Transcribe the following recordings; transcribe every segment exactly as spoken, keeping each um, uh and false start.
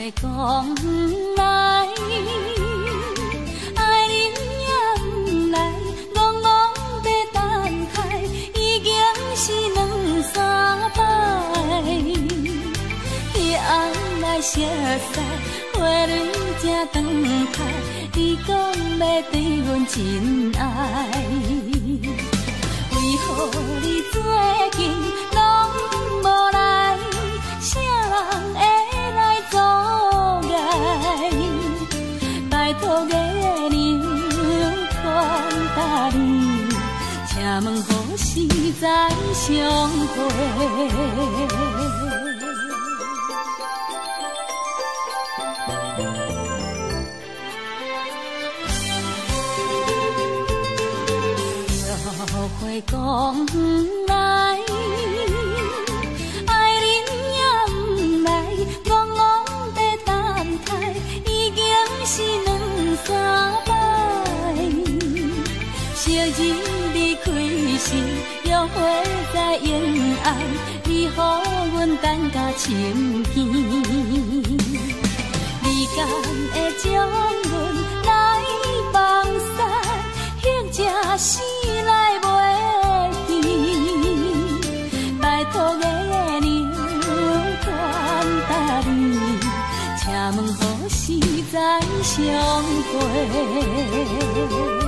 会讲不来，爱你也不来，戆戆在等待，已经是两三摆。彼暗来熟悉，花蕊正长开，你讲要对阮真爱，为何你最近拢无来？啥人会来阻碍？拜托月亮宽大你，请问何时再相会？会讲不来，爱人也不来，戆戆在等待，已经是两三摆。昔日离开时，约会在沿岸，你予阮等甲深更。你敢会将阮来放散，或者是来袂？拜托月亮宽大你，请问何时再相会？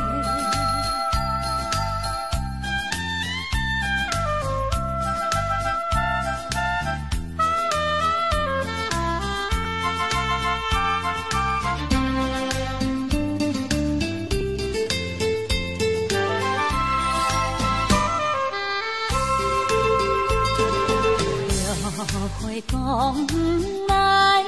会讲不来，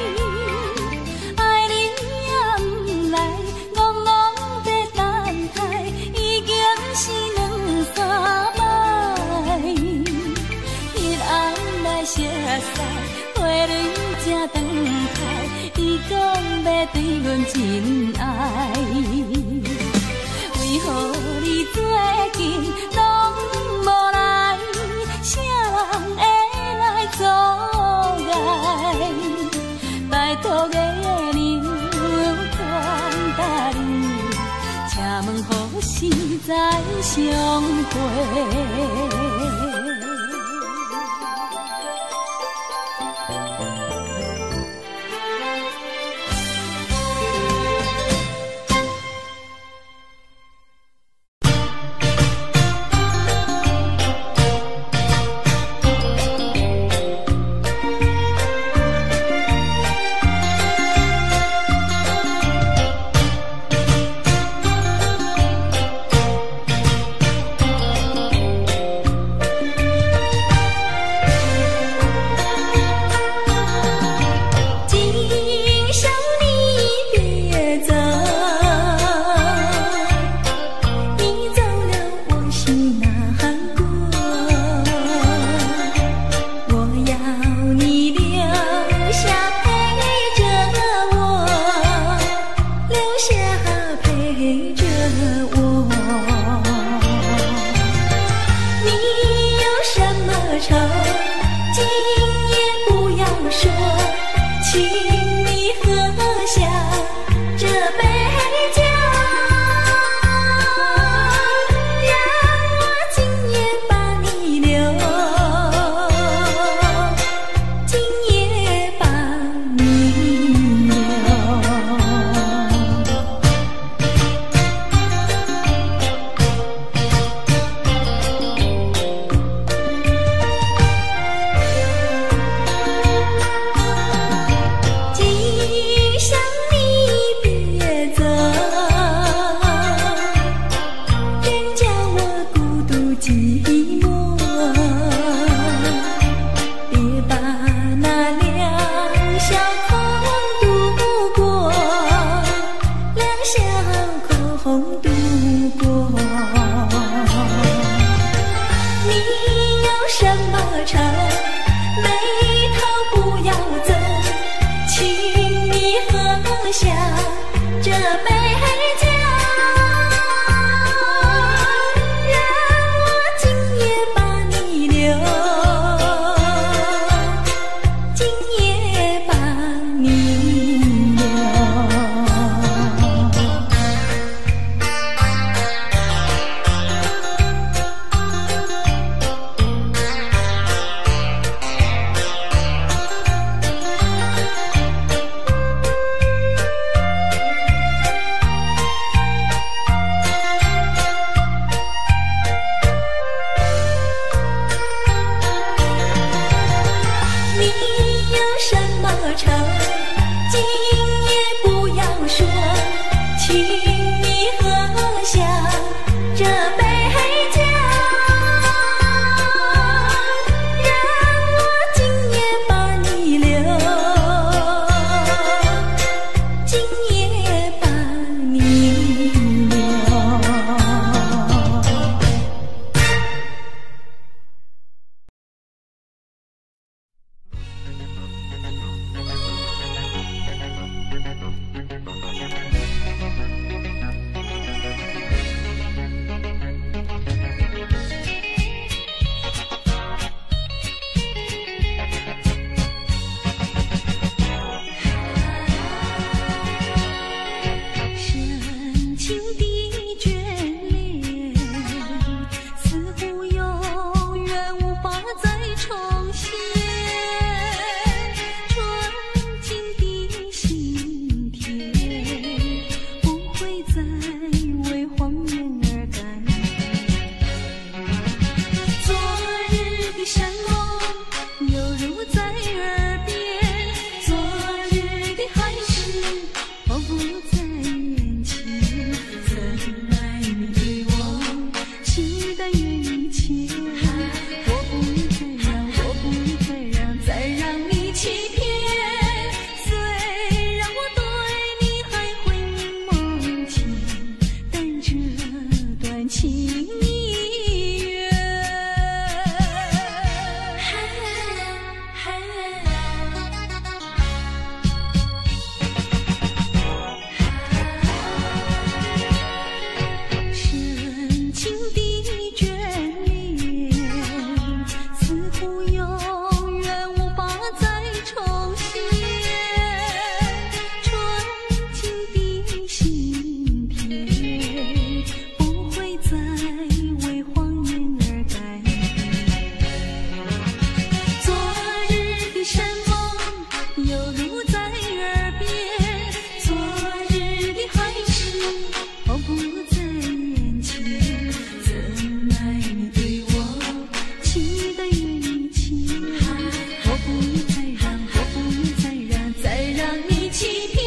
爱人也不来，戆戆在等待，已经是两三摆。彼暗来熟悉，花蕊正长开，你讲要对阮真爱，为何你最近拢无来？啥人会阻碍？拜托月亮宽大你，请问何时再相会？ 成，今夜不要说，请你喝下这杯酒，让我今夜把你留，今夜把你留。深情的眷恋，似乎永远无法再重现。纯净的心田，不会再为荒原而改变。昨日的山盟犹如在耳边，昨日的海誓我不在眼前。曾爱你对我期待远一切，我不再让，我不再让，再让你欺骗。虽然我对你还会梦见，但这段情已远。深情的眷恋，似乎永远无法再重现。纯净的心田，不会再为荒原而改变。昨日的山盟犹如在耳边，昨日的海誓我不在眼前。曾爱你对我期待远一切，我不再让，我不再让，再让你欺骗。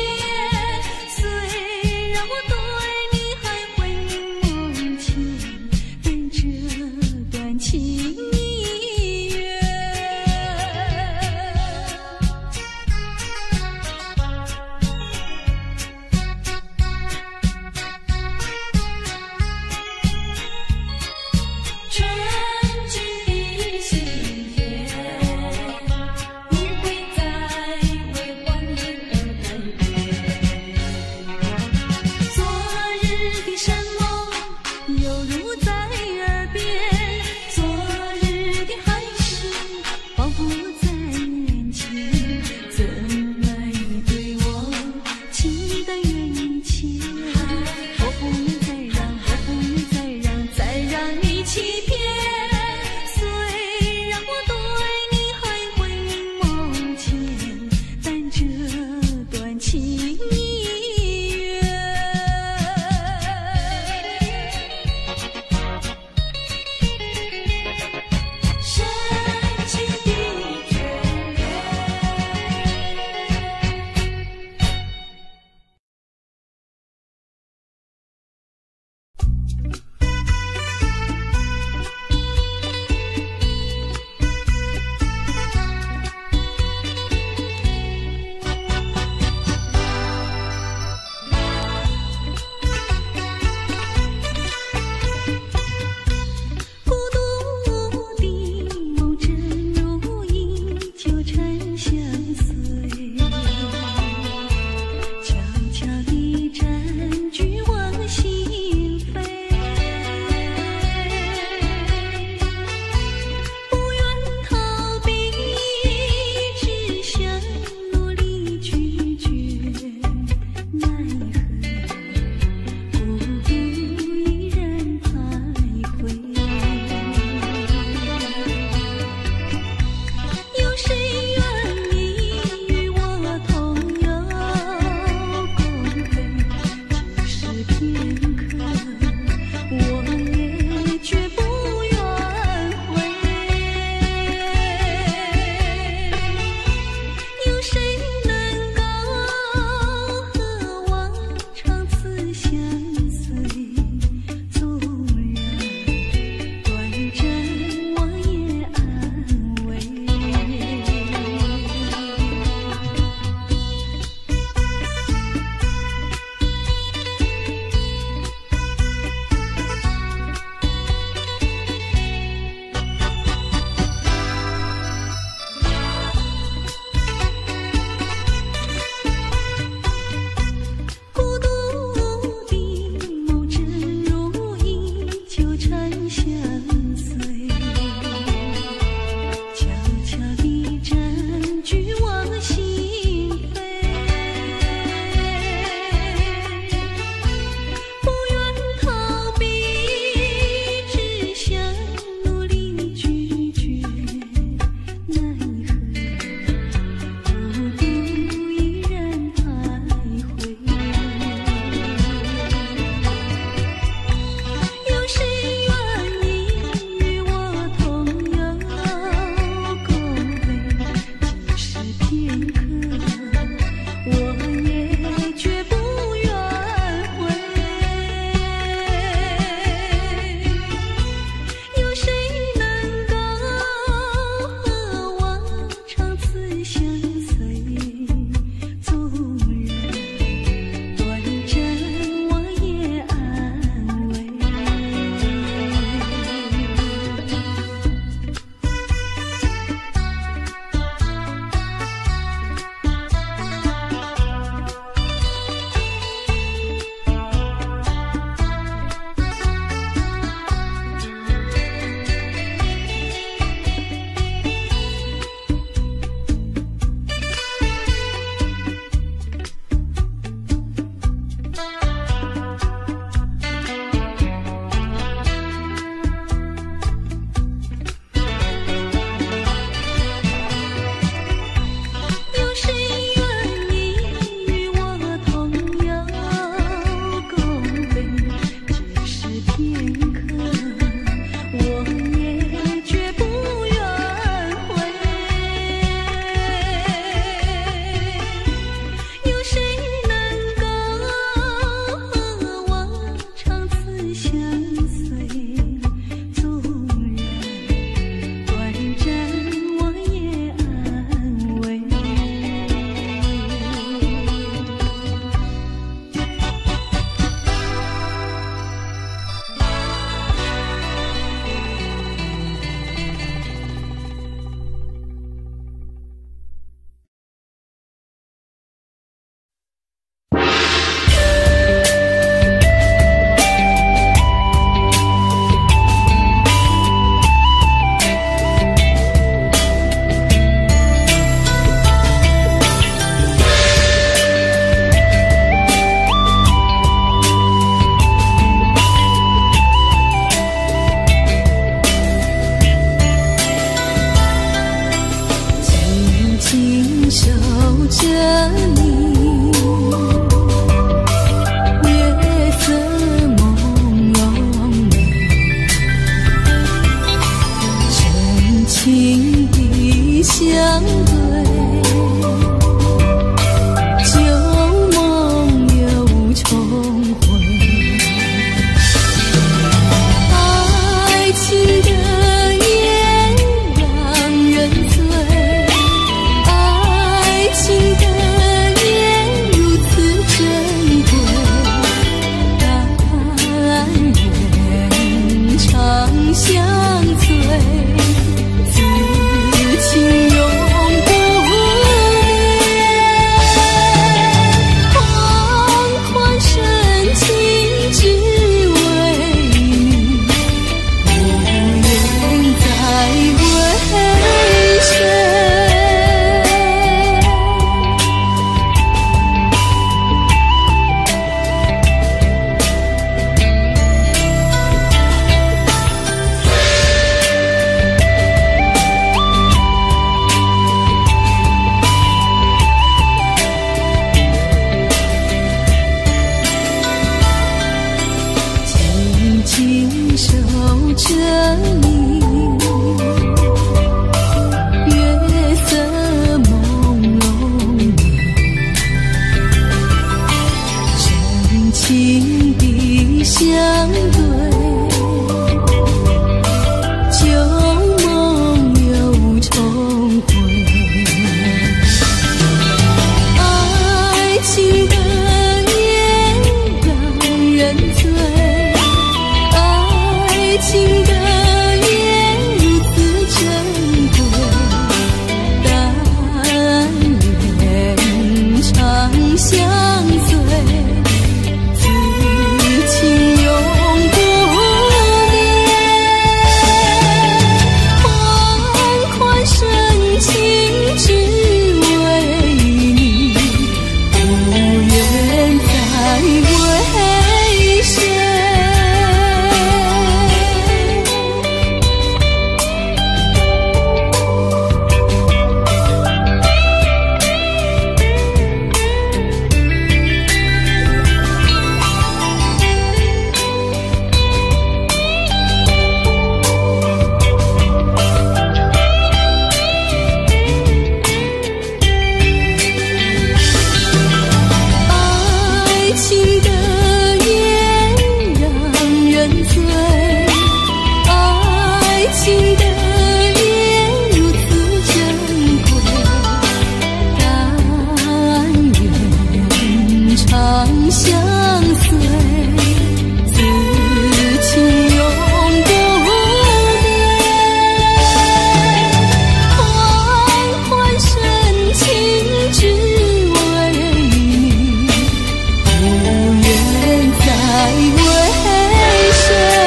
虽然我对你还会梦见，但这段情已远。纯净的心田，不会再为荒原而改变。昨日的山盟犹如在耳边，昨日的海誓我不在眼前。曾爱你对我期待远一切，我不再让，我不再让，再让你欺骗。虽然我对你还会梦见，但这段情已远。深情的眷恋。孤独的梦正如影，纠缠相随，悄悄地占据我心扉。不愿逃避，只想努力拒绝，奈何孤独依然徘徊。有谁愿意与我同游共飞？只是片刻，我也绝不愿回。有谁着你，月色朦胧美，深情的相对，旧梦又重回。爱情的烟让人醉，爱情的烟如此珍贵，但愿长相随，此情永不灭。缓缓深情只为你，无言再为谁。紧紧守着你，月色朦胧美，深情的相对，旧梦又重回。爱情的烟让人醉，爱情的烟如此珍贵，但愿长相随，此情永不灭。缓缓深情只为你，无言再为谁。爱情的烟让人醉，爱情的烟如此珍贵，但愿长相随，此情永不灭。缓缓深情只为你，无言再为谁。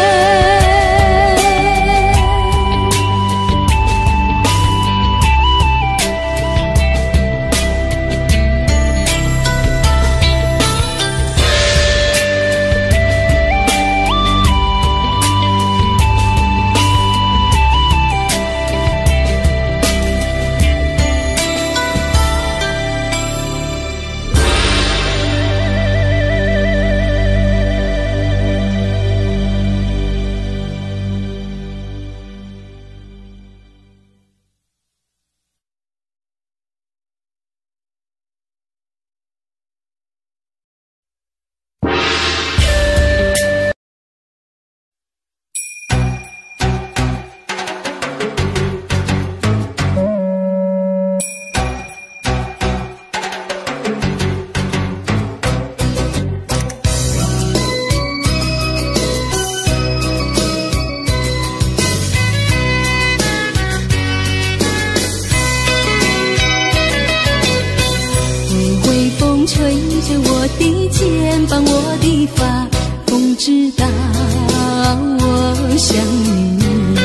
吹着我的肩膀，我的发，风知道我想你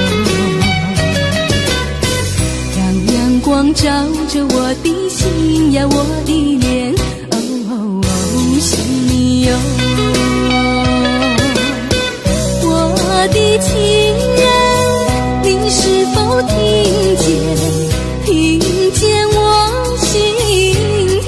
哦。让阳光照着我的心呀，我的脸，哦哦哦，想你哟。我的情人，你是否听见？听见我心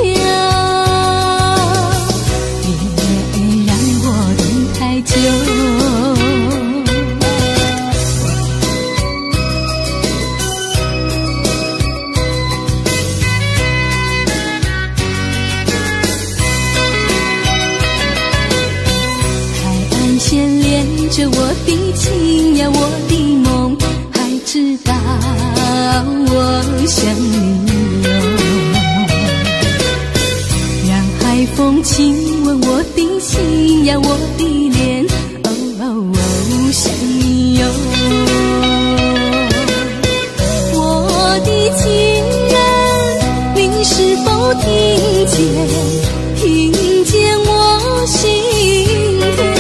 着我的情呀，我的梦，还知道我想你哟。让海风亲吻我的心呀，我的脸，哦哦哦，想你哟。我的情人，你是否听见？听见我心跳？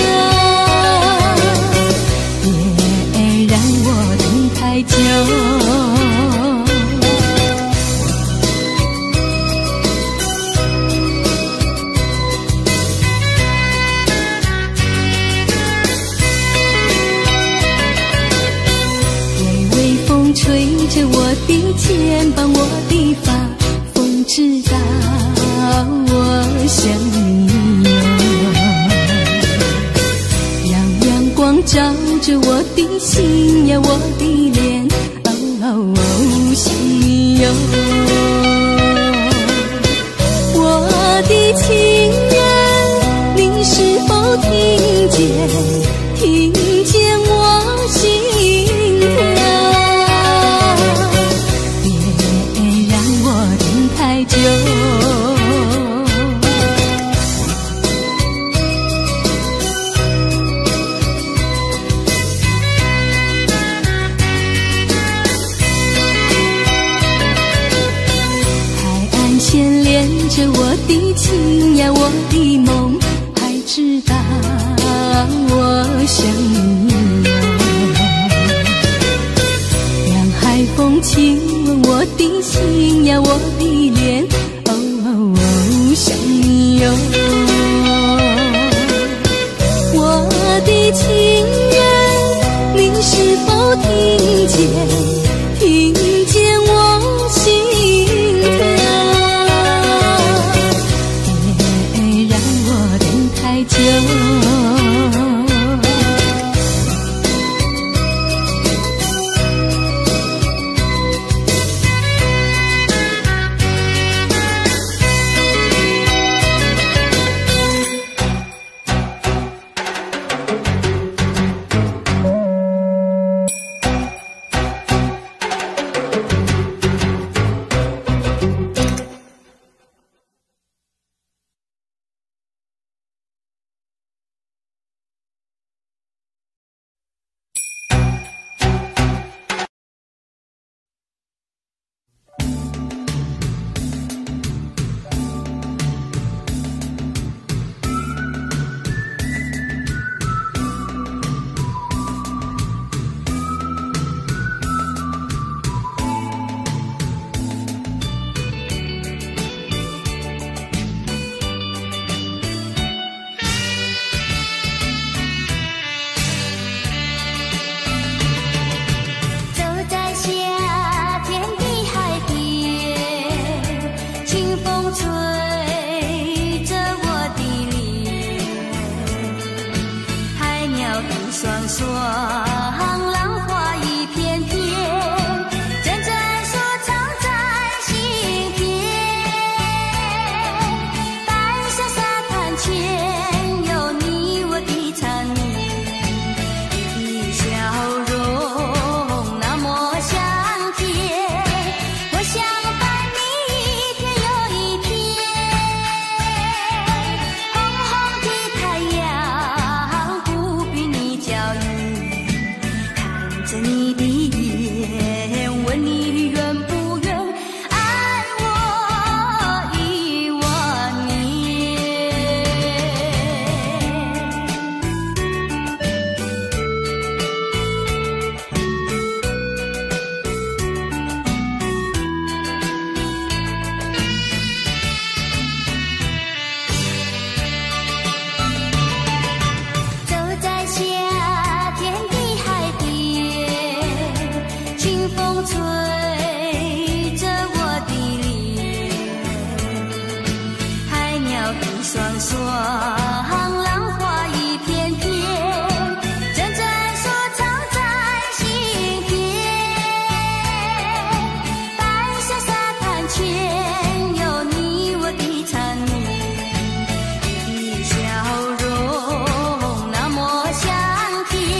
别让我等太久。微微风吹着我的肩膀，我的发，风知道我想你哟。让阳光照着我的心呀，我的脸，哦哦哦，想你哟。我的情人，你是否听见？听见我心跳？别让我等太久。牵连着我的情呀，我的梦，还知道我想你哟。让海风亲吻我的心呀，我的脸，哦哦哦，想你哟。我的情人，你是否听见？听见我心跳？太久。 笑容那么香甜。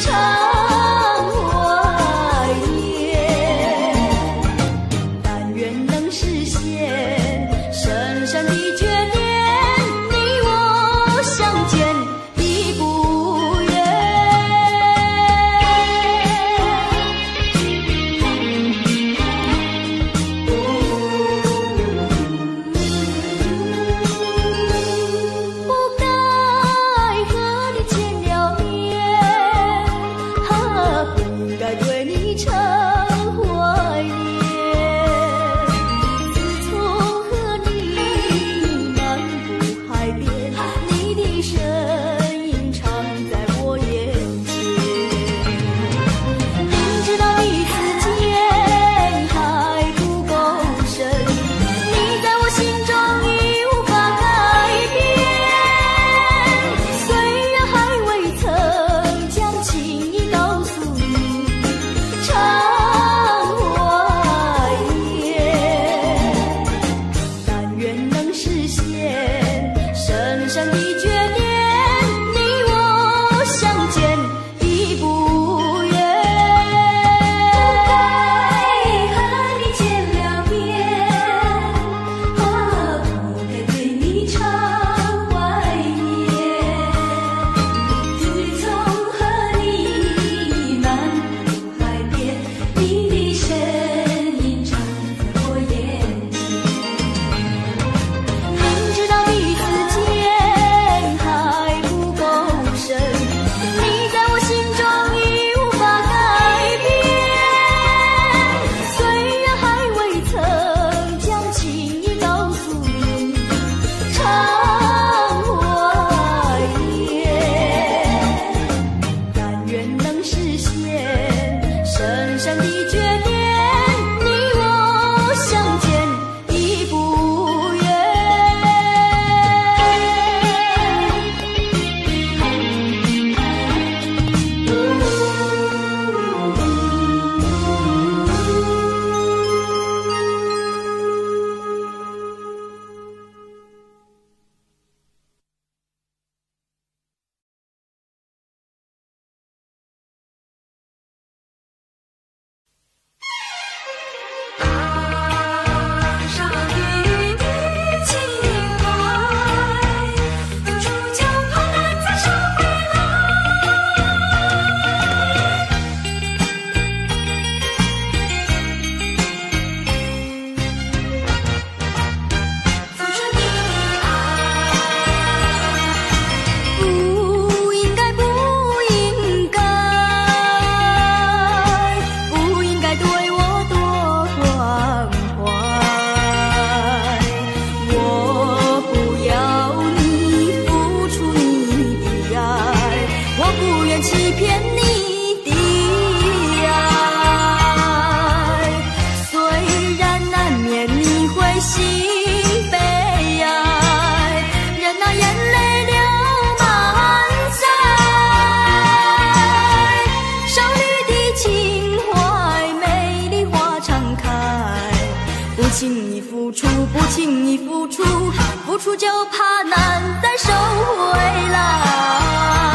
处就怕难再收回来。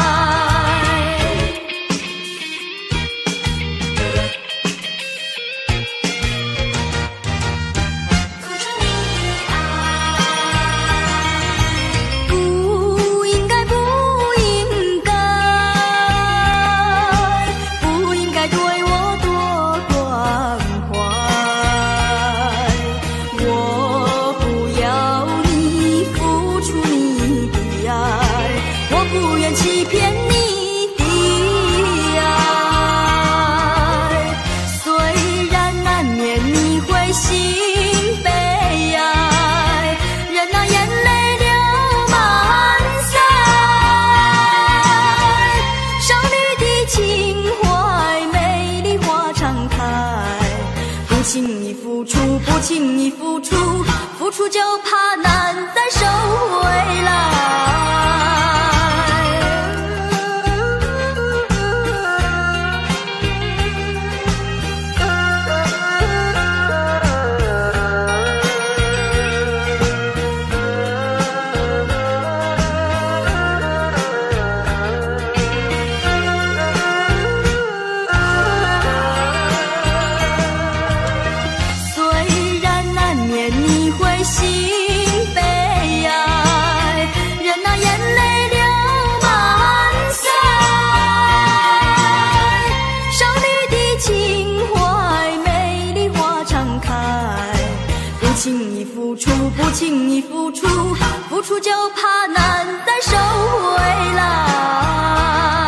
不应该，不应该，不应该对我多关怀。我不要你付出你的爱，我不愿欺骗你的爱。虽然难免你会心悲哀，任那眼泪流满腮。少女的情怀，美丽花常开。不轻易付出，不轻易付出，付出就怕难再收回来。 轻易付出，付出就怕难再收回来。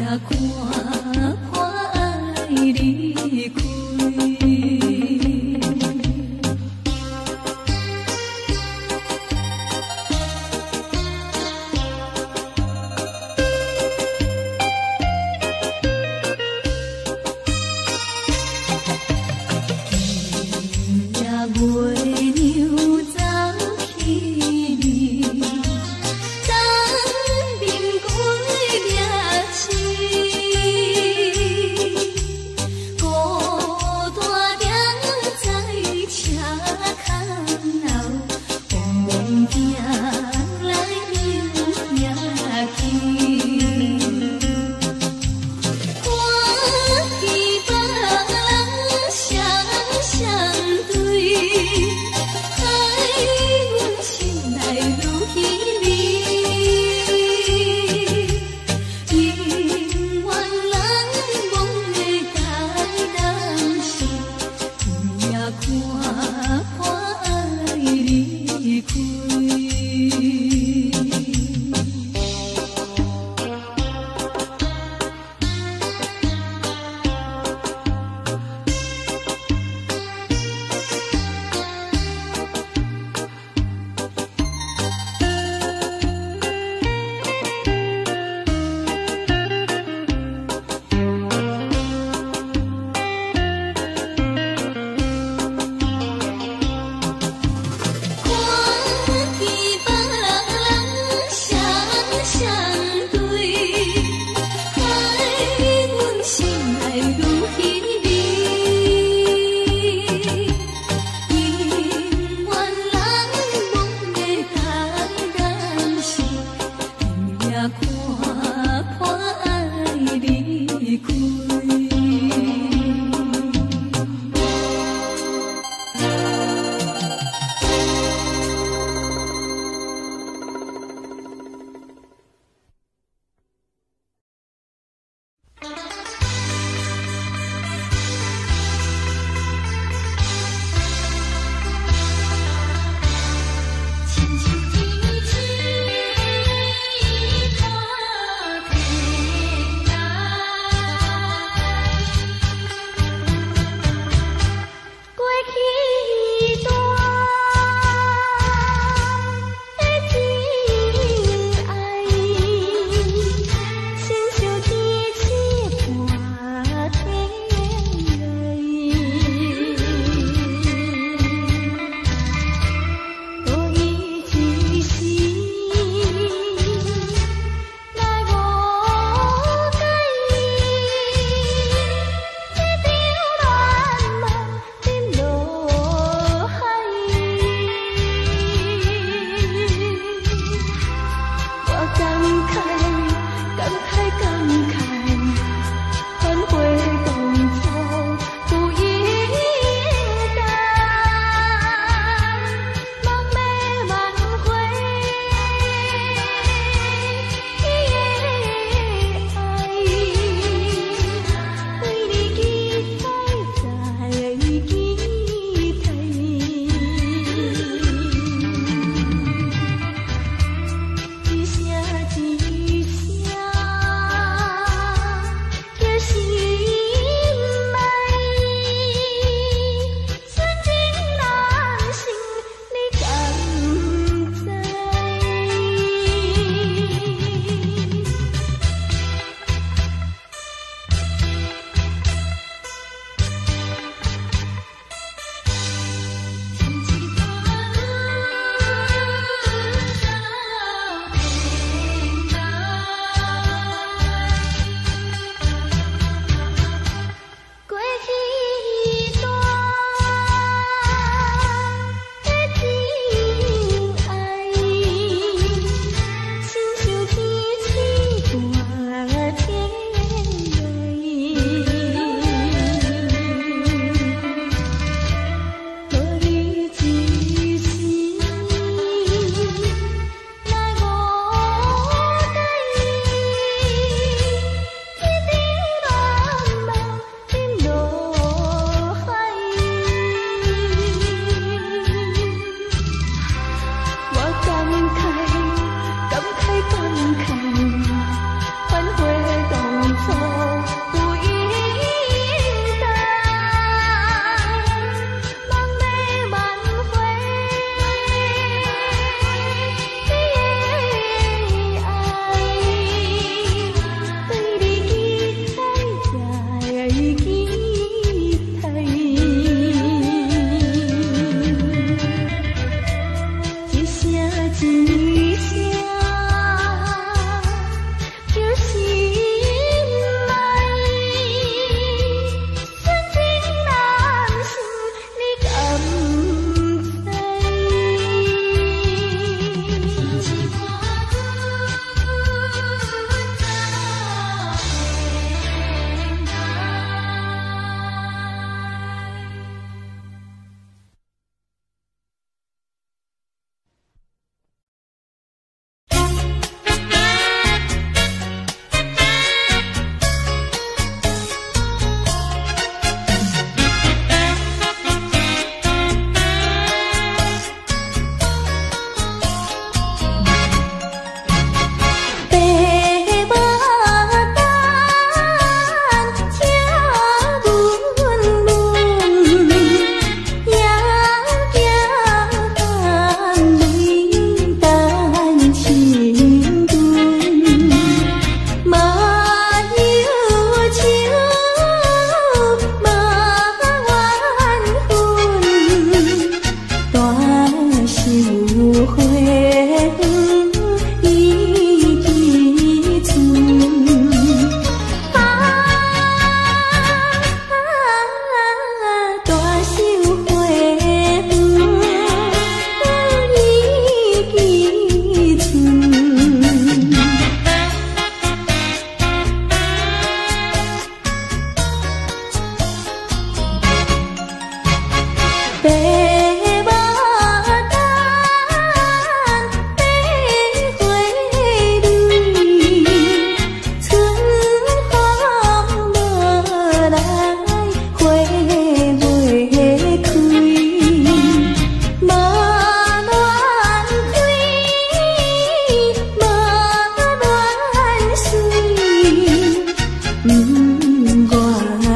亲像一只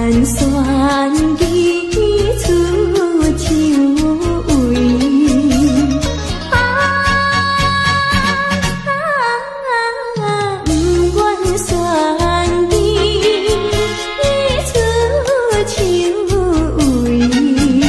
旋机出秋位，啊啊，不愿旋机出秋位。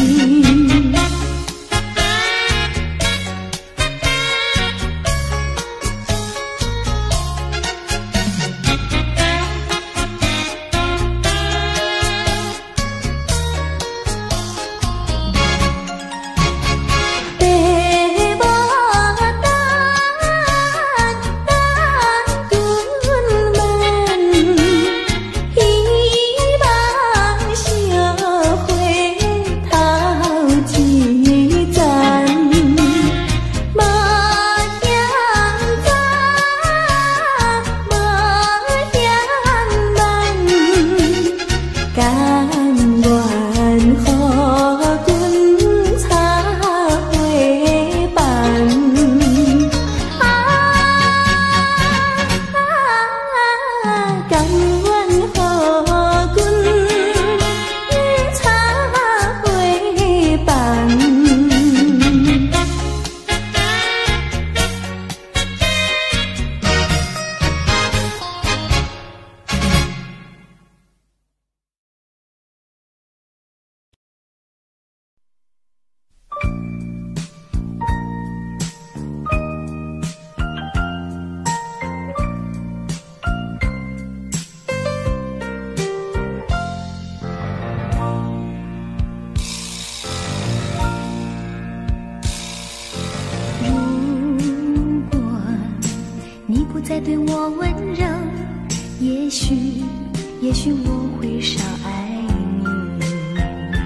再对我温柔，也许也许我会少爱你。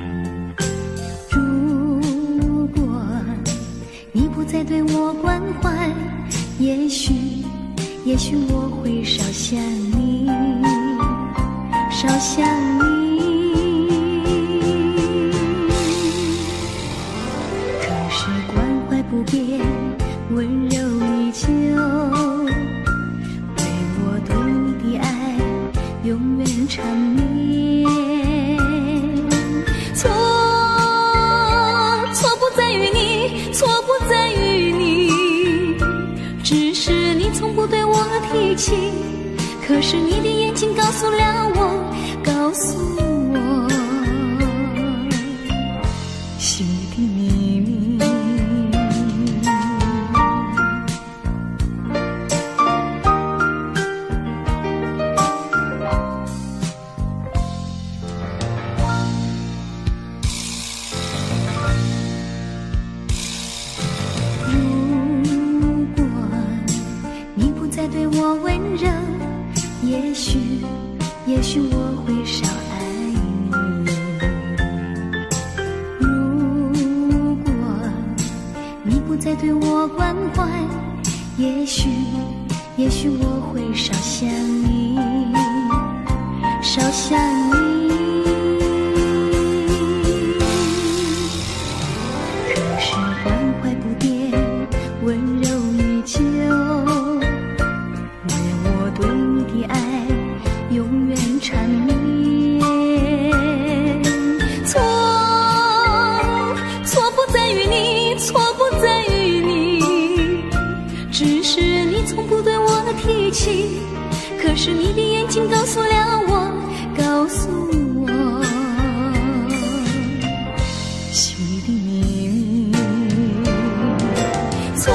如果你不再对我关怀，也许也许我会少想你，少想你。可是关怀不变，温柔依旧，永远缠绵。错，错不在于你，错不在于你，只是你从不对我提起。可是你的眼睛告诉了我，告诉我心里的秘密。再对我温柔，也许也许我会少爱你。如果你不再对我关怀，也许也许我会少想你，少想你。可是关怀不变，温柔依旧，对你的爱永远缠绵。错，错不在于你，错不在于你，只是你从不对我提起。可是你的眼睛告诉了我，告诉我心里的秘密。错，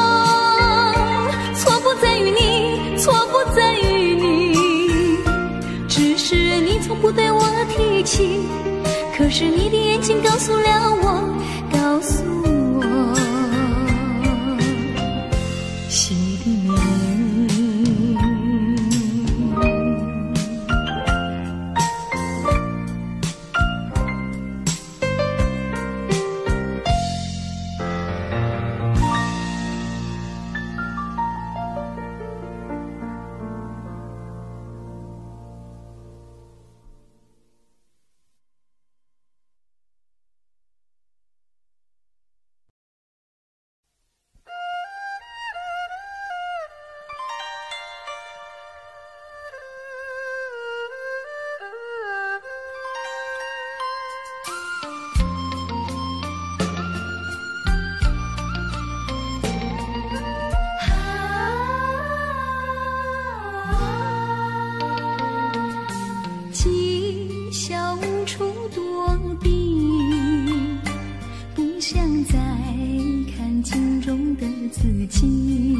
错不在于你，错不在于你，只是你从不对我提起。可是你的眼睛告诉了我，告诉我心里的秘密。 情。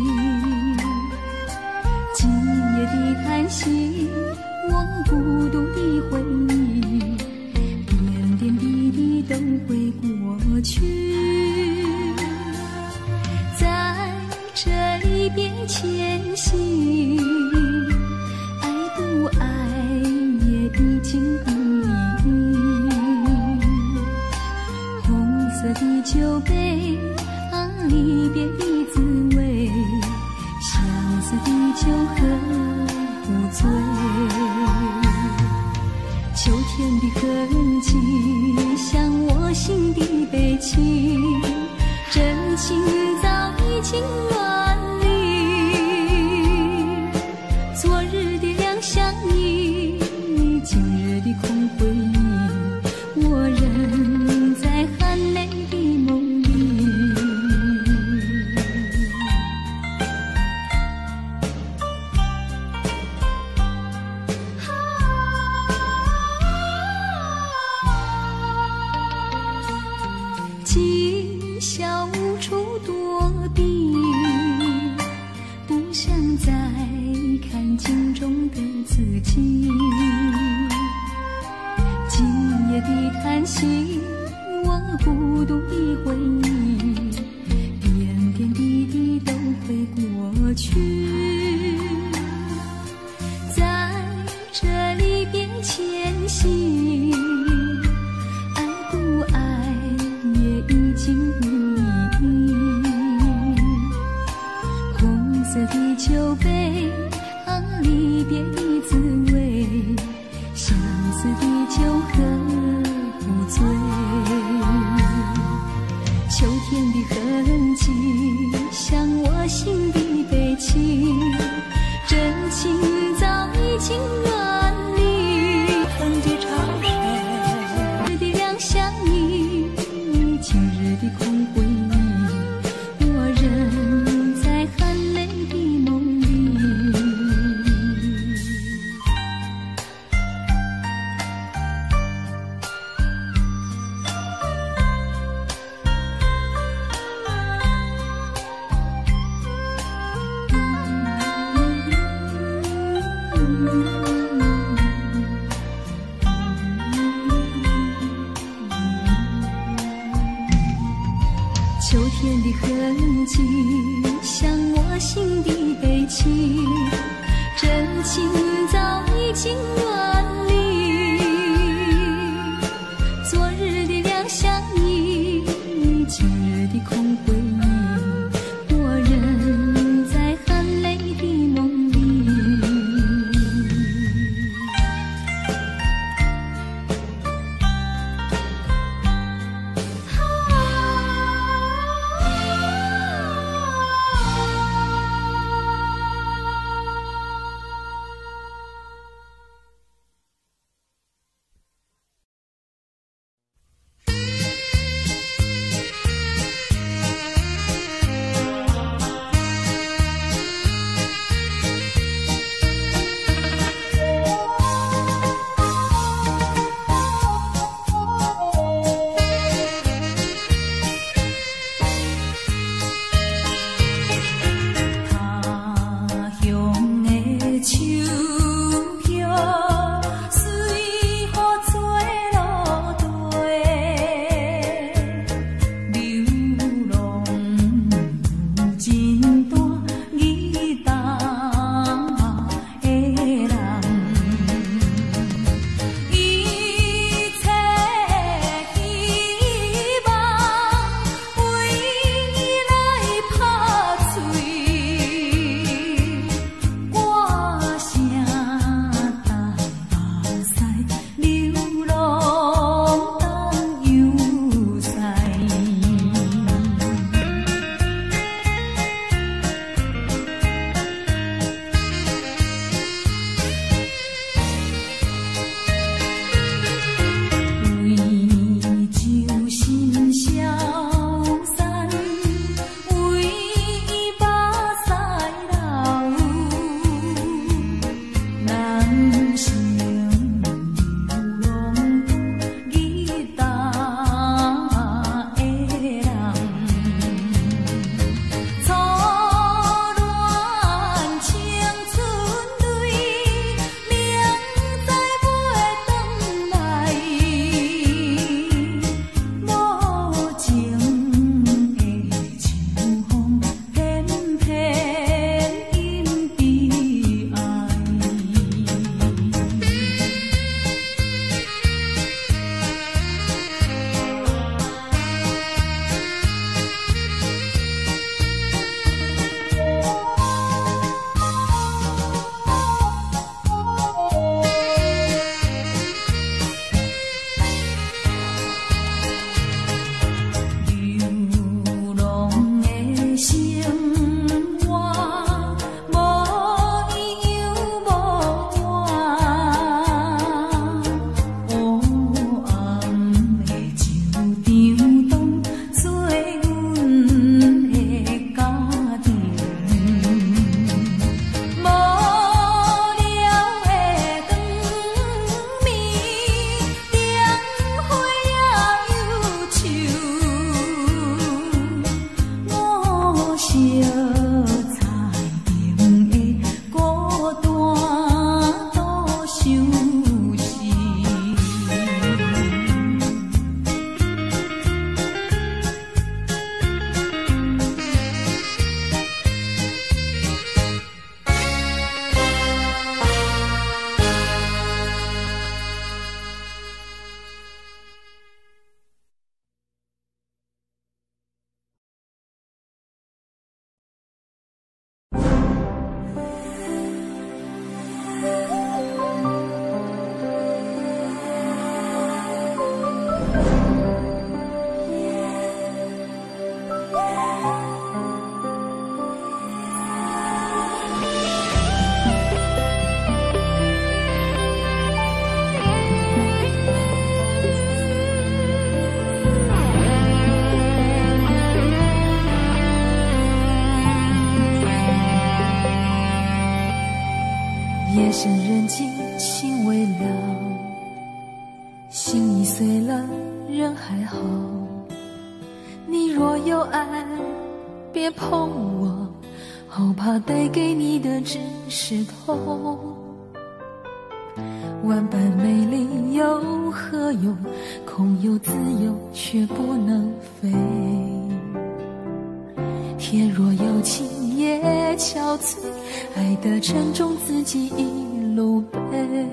今夜的叹息，我孤独的回忆，点点滴滴都会过去。在这离别前夕，爱不爱也已经无意义。红色的酒杯，啊，离别的滋味，相思的酒喝不醉。秋天的痕迹，像我心的悲情，真情早已经远离。昨日的两相依，今日的空回忆，我仍在含泪的梦里。今宵无处躲避，不想再看镜中的自己。今夜的叹息，我孤独的回忆，点点滴滴都会过去。在这离别前夕，爱不爱也已经无意义。红色的酒杯，啊，离别的滋味，相思的酒喝不醉。秋天的痕迹，像我心的悲情，真情早已经远离。风的潮水，的两相依，今日的空回忆，我仍在含泪的梦里。秋天的痕迹，像我心的悲情，真情早已经远离。昨日的两相依，今日的空回忆，我仍在含泪的梦里。 碎了人还好，你若有爱别碰我，好怕带给你的只是痛。万般美丽有何用，空有自由却不能飞。天若有情也憔悴，爱的沉重自己一路背。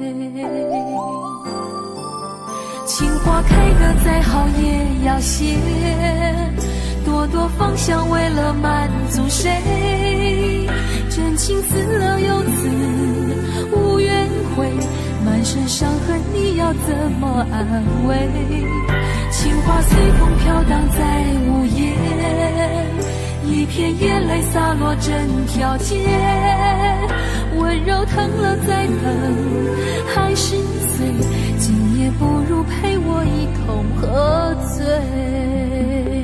情花开得再好也要谢，朵朵芳香为了满足谁？真情死了又死，无怨悔，满身伤痕你要怎么安慰？情花随风飘荡在午夜，一片眼泪洒落整条街，温柔疼了再疼还是碎，今夜不如陪我一同喝醉。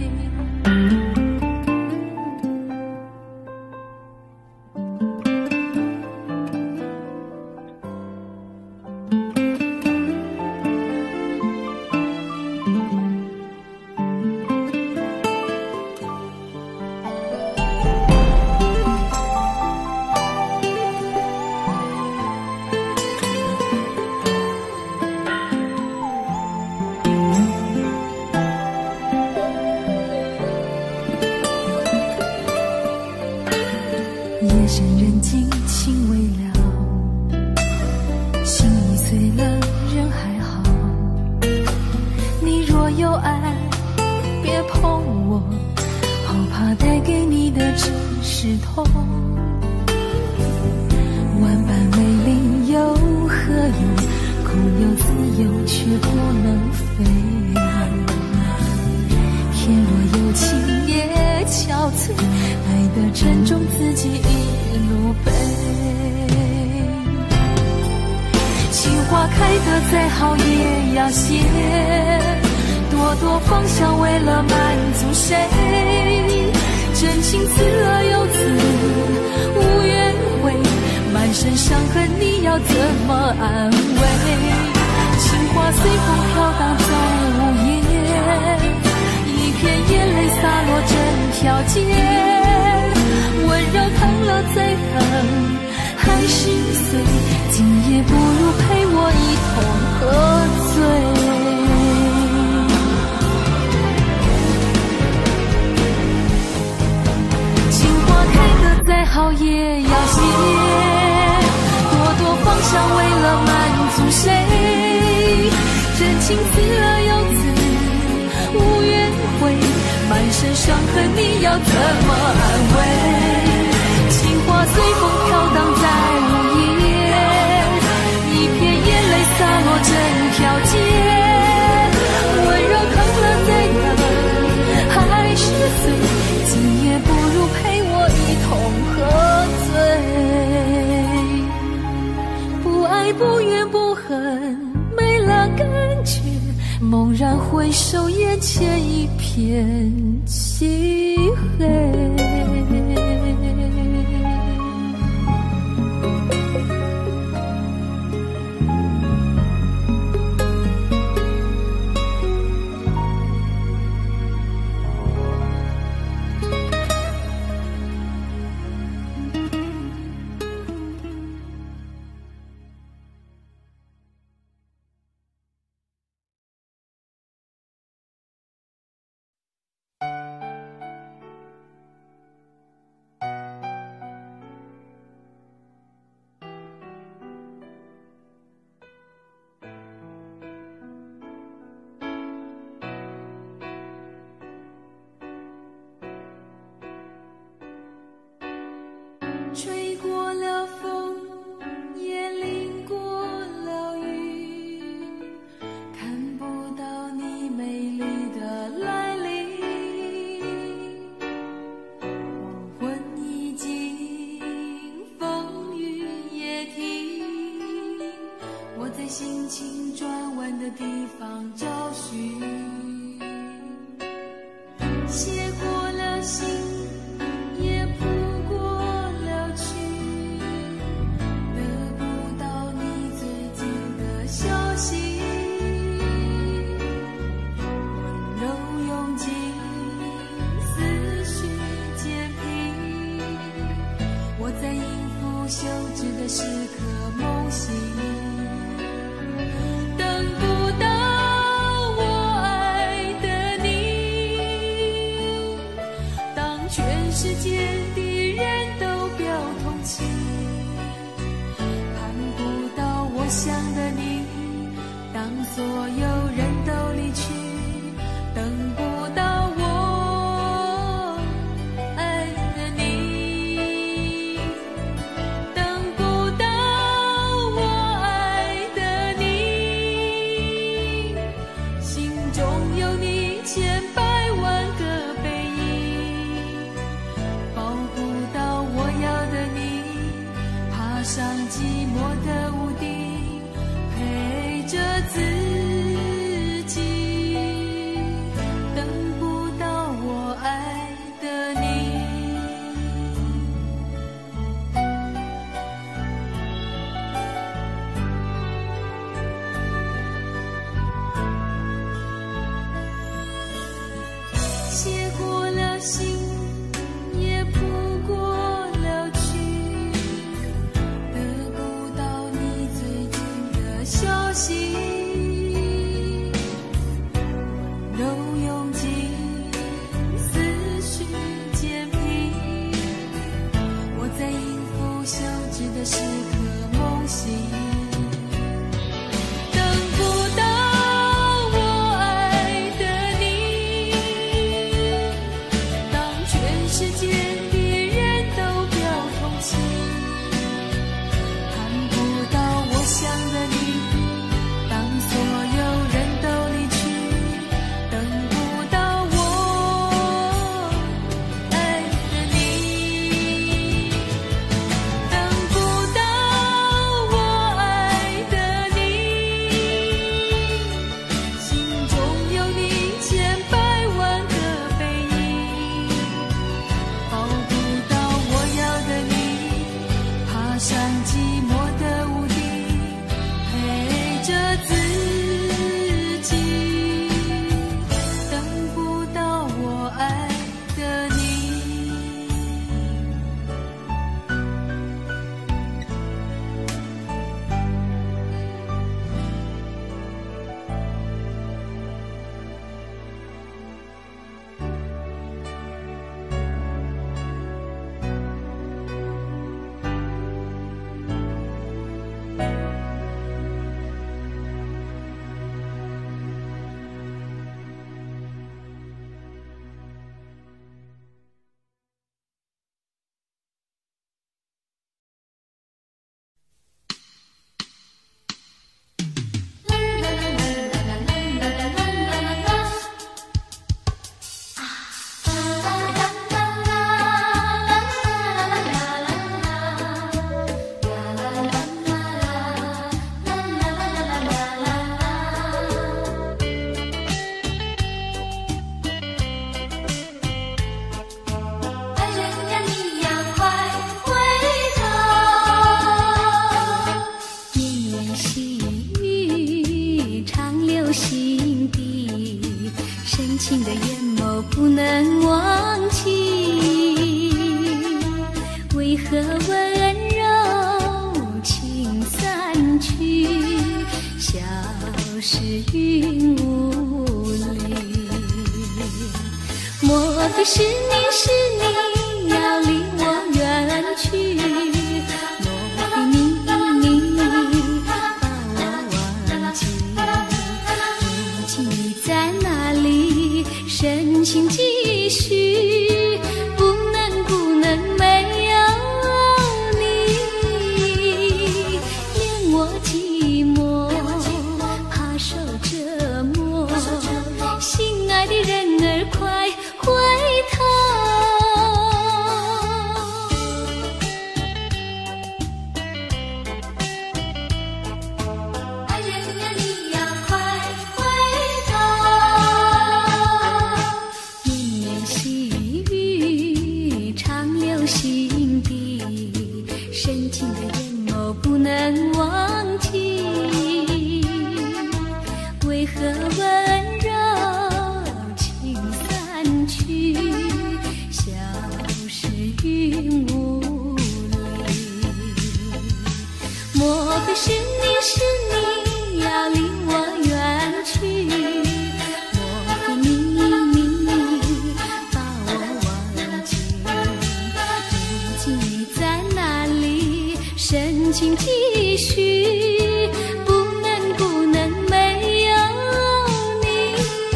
猛然回首，眼前一片漆黑。吹过了风，也淋过了雨，看不到你美丽的来临。黄昏已经，风雨也停，我在心情转弯的地方找寻，写过了信，也谱过了曲，得不到你最近的消息。 情的眼眸不能忘记，为何温柔情散去，消失云雾里？莫非是你是你要离我远去？莫非你你把我忘记？如今你在哪里？深情继续，不能不能没有你，连我寂寞怕受折磨。心爱的人儿快回头。爱人呀，你要快回头。绵绵细雨长留心底，深情的眼眸不能忘记，为何温柔情散去，消失云雾里？莫非是你是你要离我远去？莫非你你把我忘记？如今你在哪里？深情继续，不能不能没有你，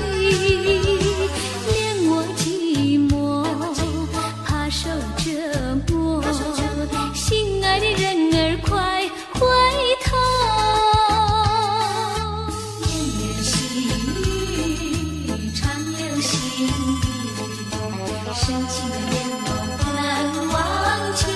连我寂寞怕受折磨。心爱的人儿快回头。绵绵细雨长留心底，深情的眼眸不能忘记，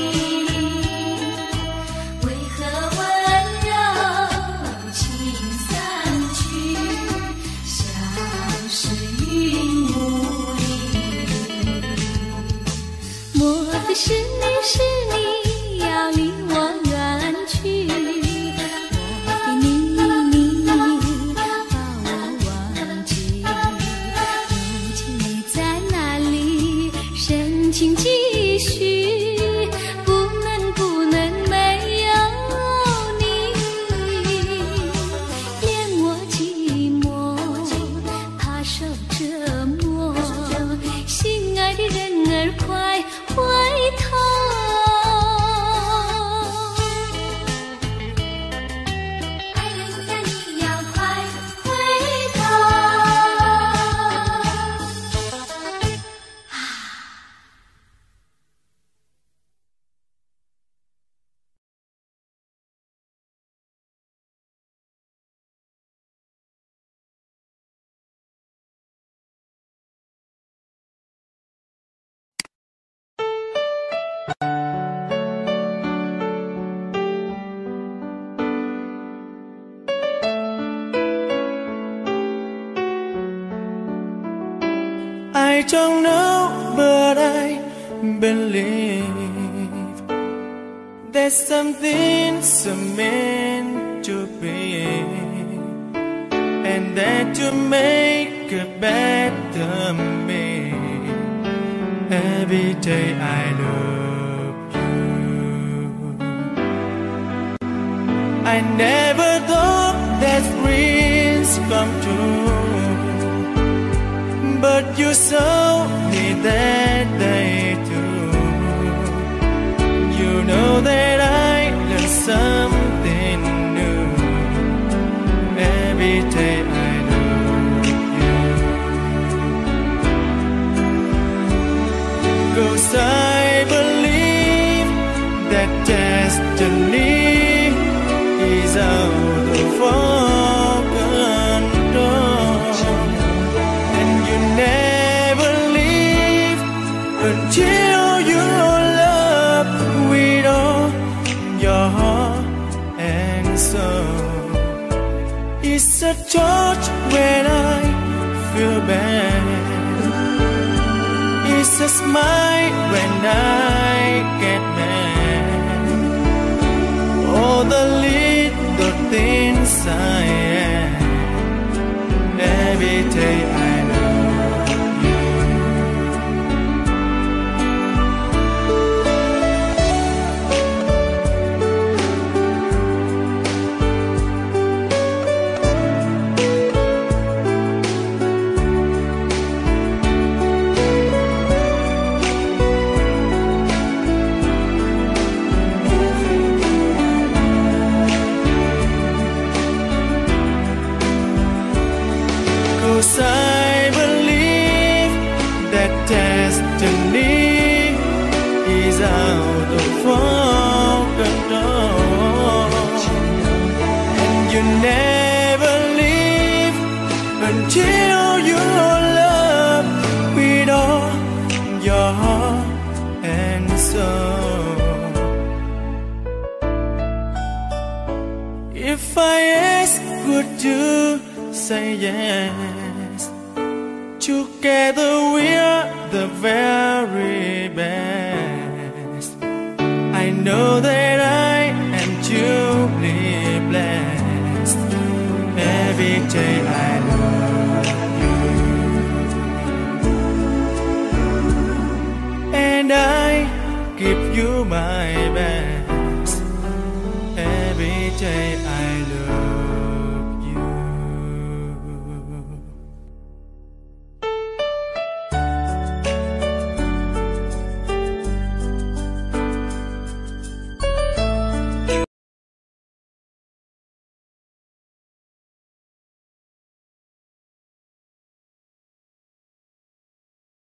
为何温柔情散去，消失云雾里？莫非是你是你要离我远去？莫非你你把我忘记？如今你在哪里？深情继续，不能不能没有你，连我寂寞怕受折磨。心爱的人儿快回头。爱人呀，你要快回头。 I don't know, but I believe there's something so meant to be, and that to make a better me. Every day I love you. I never thought that dreams come true, but you saw me that day too. You know that I learned something new. Every day I love you. 'Cause I believe that destiny is out of our control, and you never leave until you love with all your heart and soul. It's a touch when I feel bad, it's a smile when I get mad. All the little things I am, every day I know. always good to say yes. Together we're the very best. I know that I am truly blessed. Every day I love you, and I give you my best. Every day